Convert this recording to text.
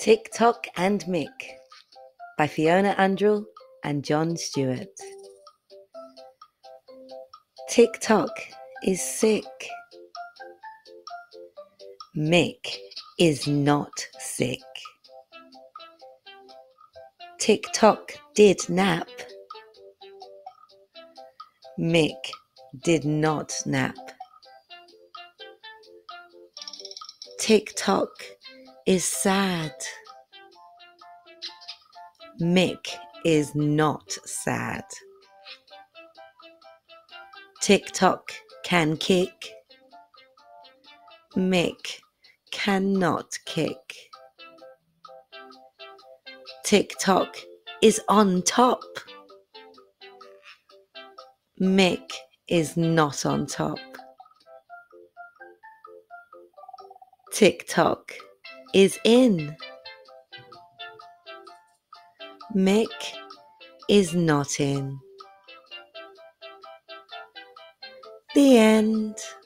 Tick, Tock and Mick by Fiona Andrell and John Stewart. Tick Tock is sick. Mick is not sick. Tick Tock did nap. Mick did not nap. Tick Tock is sad. Mick is not sad. Tick Tock can kick. Mick cannot kick. Tick Tock is on top. Mick is not on top. Tick Tock is in. Mick is not in. The end.